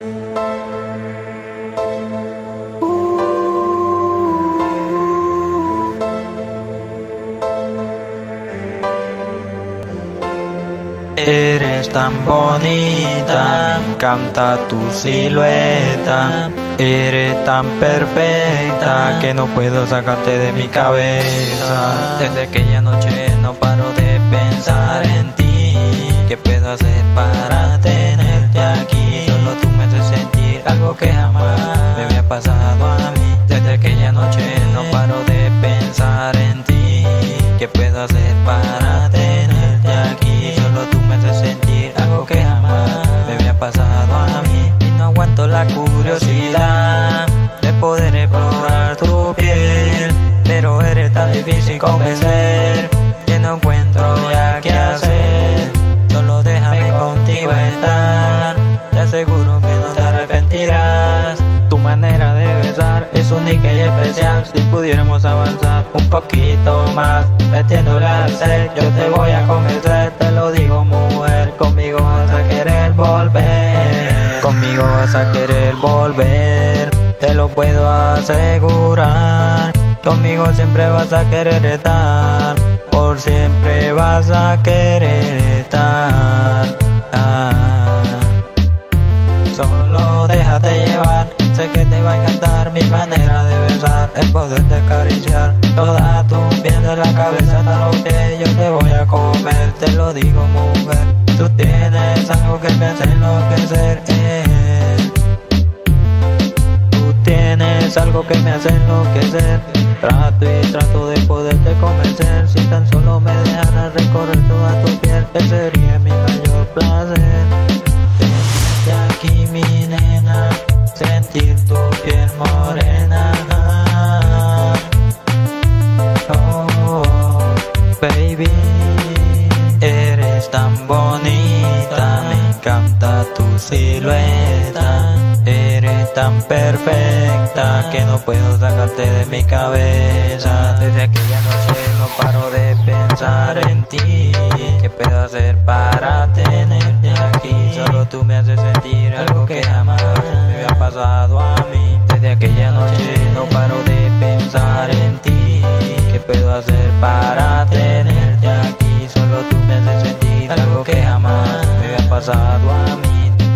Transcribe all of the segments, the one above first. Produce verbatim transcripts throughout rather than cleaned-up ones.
Eres tan bonita, me encanta tu silueta. Eres tan perfecta que no puedo sacarte de mi cabeza. Desde aquella noche no paro de pensar en ti. ¿Qué puedo hacer para tenerte aquí? Solo tú me haces sentir algo que jamás me había pasado a mí. Desde aquella noche no paro de pensar en ti. ¿Qué puedo hacer para tenerte aquí? Solo tú me haces sentir algo que jamás me había pasado a mí. Y no aguanto la curiosidad de poder explorar tu piel, pero eres tan difícil convencer que no encuentro ya qué hacer. Solo déjame contigo estar, te aseguro que no te arrepentirás. Tu manera de besar es única y especial. Si pudiéramos avanzar un poquito más, metiéndole al ser, yo te voy a convencer. Te lo digo, mujer, conmigo vas a querer volver. Conmigo vas a querer volver, te lo puedo asegurar. Conmigo siempre vas a querer estar, por siempre vas a querer estar. Ah. Solo déjate llevar, sé que te va a encantar mi manera de besar, el poderte acariciar toda tu piel de la cabeza hasta los pies. Yo te voy a comer, te lo digo, mujer. Tú tienes algo que me hace enloquecer, eh. Tú tienes algo que me hace enloquecer. Trato y trato de poderte convencer. Si tan solo me dejaras recorrer toda tu piel, ese sería mi mayor placer. Tenerte aquí, mi nena, sentir tu piel morena. Oh, baby, eres tan bonita, me encanta tu silueta. Eres tan perfecta que no puedo sacarte de mi cabeza. Desde aquella noche no paro de pensar en ti. ¿Qué puedo hacer para tenerte aquí? Solo tú me haces sentir algo que jamás me había pasado a mí. Desde aquella noche no paro de pensar en ti. ¿Qué puedo hacer para tenerte aquí? Solo tú me haces sentir algo que jamás me había pasado a mí.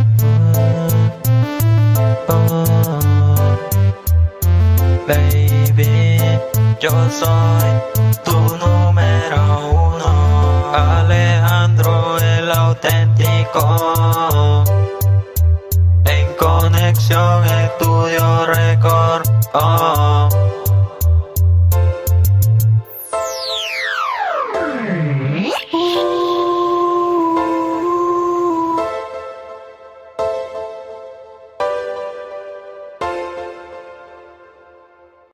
Baby, yo soy tu número uno, Alejandro el auténtico. En Conexión Estudio Record. Oh.